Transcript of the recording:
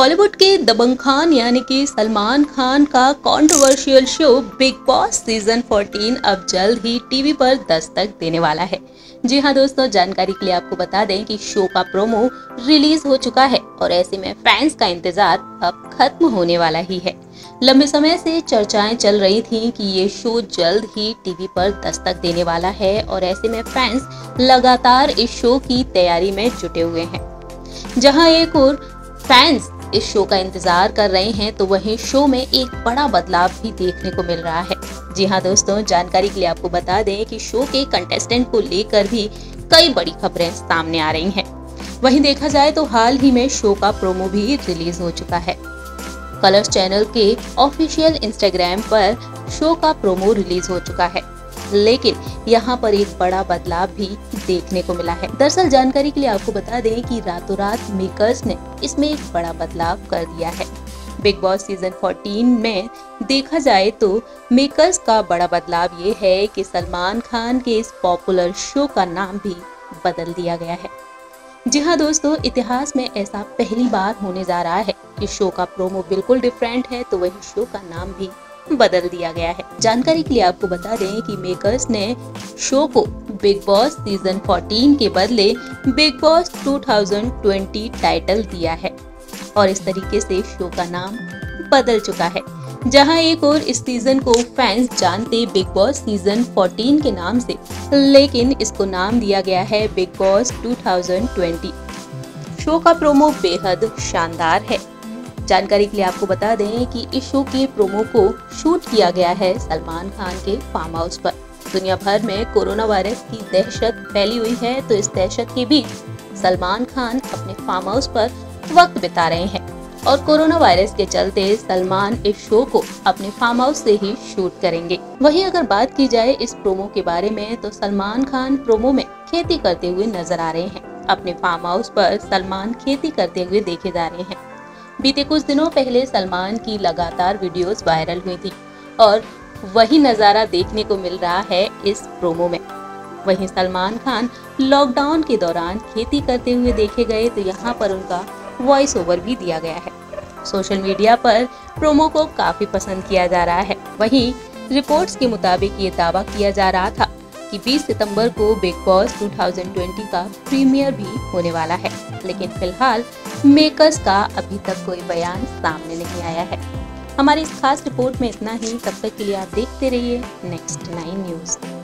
बॉलीवुड के दबंग खान यानी कि सलमान खान का controversial show Bigg Boss season 14 अब जल्द ही टीवी पर दस्तक देने वाला है। जी हाँ दोस्तों, जानकारी के लिए आपको बता दें कि शो का प्रोमो रिलीज हो चुका है और ऐसे में फैंस का इंतजार अब खत्म होने वाला ही है। लंबे समय से चर्चाएं चल रही थी कि ये शो जल्द ही टीवी पर दस्तक देने वाला है और ऐसे में फैंस लगातार इस शो की तैयारी में जुटे हुए हैं। जहां एक और फैंस इस शो का इंतजार कर रहे हैं तो वहीं शो में एक बड़ा बदलाव भी देखने को मिल रहा है। जी हाँ दोस्तों, जानकारी के लिए आपको बता दें कि शो के कंटेस्टेंट को लेकर भी कई बड़ी खबरें सामने आ रही हैं। वहीं देखा जाए तो हाल ही में शो का प्रोमो भी रिलीज हो चुका है। कलर्स चैनल के ऑफिशियल इंस्टाग्राम पर शो का प्रोमो रिलीज हो चुका है, लेकिन यहाँ पर एक बड़ा बदलाव भी देखने को मिला है। दरअसल जानकारी के लिए आपको बता दें कि रातों रात मेकर्स ने इसमें एक बड़ा बदलाव कर दिया है। बिग बॉस सीजन 14 में देखा जाए तो मेकर्स का बड़ा बदलाव ये है कि सलमान खान के इस पॉपुलर शो का नाम भी बदल दिया गया है। जी हाँ दोस्तों, इतिहास में ऐसा पहली बार होने जा रहा है कि शो का प्रोमो बिल्कुल डिफरेंट है तो वही शो का नाम भी बदल दिया गया है। जानकारी के लिए आपको बता दें कि मेकर्स ने शो को बिग बॉस सीजन 14 के बदले बिग बॉस 2020 टाइटल दिया है और इस तरीके से शो का नाम बदल चुका है। जहां एक और इस सीजन को फैंस जानते बिग बॉस सीजन 14 के नाम से, लेकिन इसको नाम दिया गया है बिग बॉस 2020। शो का प्रोमो बेहद शानदार है। जानकारी के लिए आपको बता दें कि इस शो के प्रोमो को शूट किया गया है सलमान खान के फार्म हाउस पर। दुनिया भर में कोरोना वायरस की दहशत फैली हुई है तो इस दहशत के बीच सलमान खान अपने फार्म हाउस पर वक्त बिता रहे हैं और कोरोना वायरस के चलते सलमान इस शो को अपने फार्म हाउस से ही शूट करेंगे। वहीं अगर बात की जाए इस प्रोमो के बारे में तो सलमान खान प्रोमो में खेती करते हुए नजर आ रहे हैं। अपने फार्म हाउस पर सलमान खेती करते हुए देखे जा रहे हैं। बीते कुछ दिनों पहले सलमान की लगातार वीडियोस वायरल हुई थी और वही नज़ारा देखने को मिल रहा है इस प्रोमो में। वहीं सलमान खान लॉकडाउन के दौरान खेती करते हुए देखे गए तो यहाँ पर उनका वॉइस ओवर भी दिया गया है। सोशल मीडिया पर प्रोमो को काफी पसंद किया जा रहा है। वहीं रिपोर्ट्स के मुताबिक ये दावा किया जा रहा था कि 20 सितंबर को बिग बॉस 2020 का प्रीमियर भी होने वाला है, लेकिन फिलहाल मेकर्स का अभी तक कोई बयान सामने नहीं आया है। हमारी इस खास रिपोर्ट में इतना ही। तब तक के लिए आप देखते रहिए नेक्स्ट 9 न्यूज़।